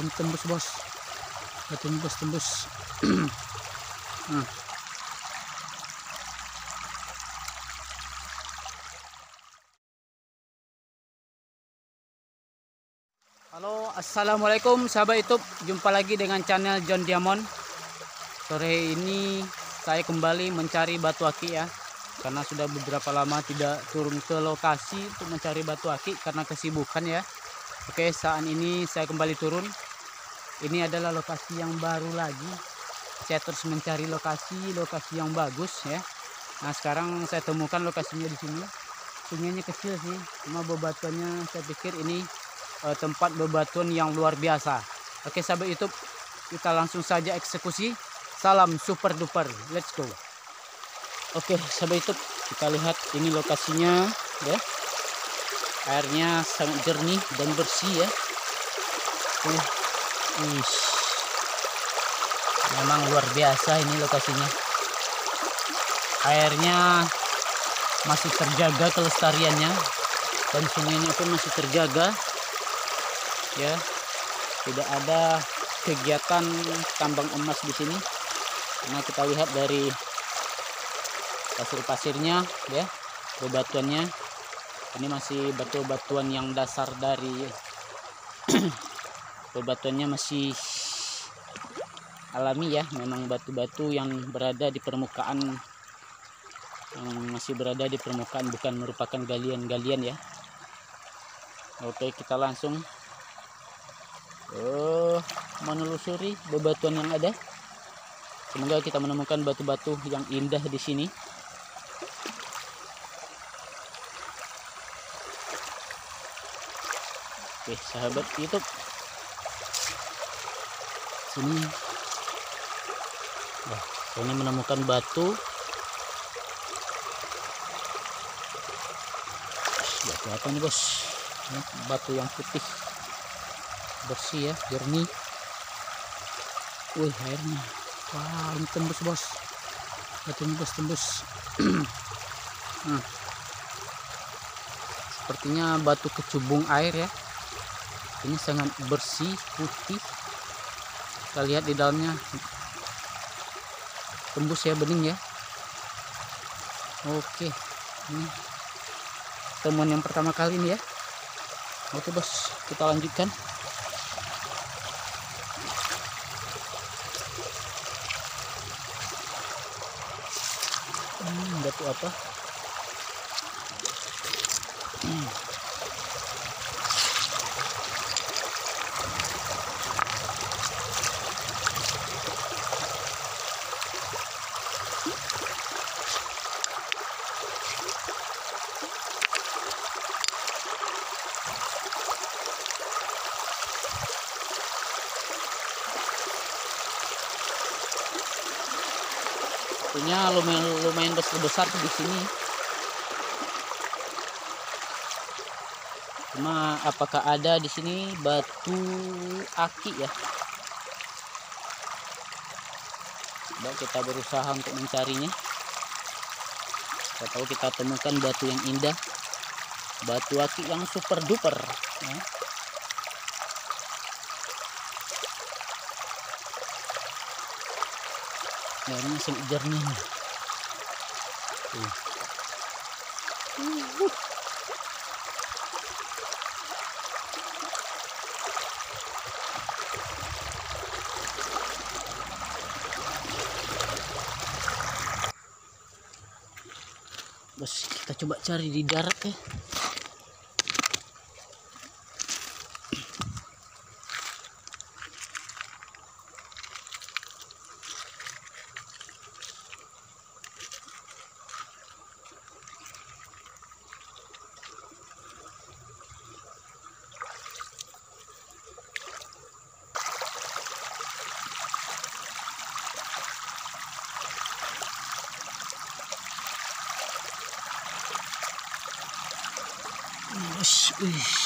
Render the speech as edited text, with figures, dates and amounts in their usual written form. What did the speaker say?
ini tembus bos, batunya bos tembus. Nah. Halo, assalamualaikum sahabat YouTube, jumpa lagi dengan channel John Diamond. Sore ini saya kembali mencari batu akik ya, karena sudah beberapa lama tidak turun ke lokasi untuk mencari batu akik karena kesibukan ya. Oke, saat ini saya kembali turun. Ini adalah lokasi yang baru lagi. Saya terus mencari lokasi yang bagus ya. Nah, sekarang saya temukan lokasinya di sini. Sungainya kecil sih, cuma bebatuannya saya pikir ini tempat bebatuan yang luar biasa. Oke sahabat YouTube, kita langsung saja eksekusi. Salam super duper, let's go. Oke sahabat YouTube, kita lihat ini lokasinya ya. Airnya sangat jernih dan bersih ya. Memang luar biasa ini lokasinya. Airnya masih terjaga kelestariannya, dan sungainya pun masih terjaga ya. Tidak ada kegiatan tambang emas di sini, karena kita lihat dari pasir-pasirnya ya, bebatuannya ini masih batu-batuan yang dasar dari bebatuannya masih alami ya. Memang batu-batu yang berada di permukaan, yang masih berada di permukaan, bukan merupakan galian-galian ya. Oke, kita langsung menelusuri bebatuan yang ada. Semoga kita menemukan batu-batu yang indah di sini. Oke sahabat YouTube, sini ini menemukan batu. Batu apa nih bos? Ini batu yang putih, bersih ya, jernih. Wih, airnya, wah ini tembus bos, batunya bos tembus. Nah, sepertinya batu kecubung air ya. Ini sangat bersih, putih. Kita lihat di dalamnya, tembus ya, bening ya. Oke, ini temuan yang pertama kali ini ya. Oke bos, kita lanjutkan. Batu apa? Punya lumayan besar di sini. Cuma apakah ada di sini batu akik ya? Coba kita berusaha untuk mencarinya. Kita tahu kita temukan batu yang indah, batu akik yang super duper ya. Airnya sangat jernih. Bos, kita coba cari di darat ya. Wih,